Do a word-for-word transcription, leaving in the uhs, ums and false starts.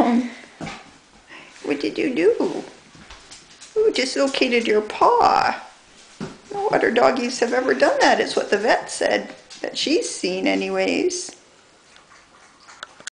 down. What did you do? Ooh, dislocated your paw. No other doggies have ever done that, is what the vet said, that she's seen anyways.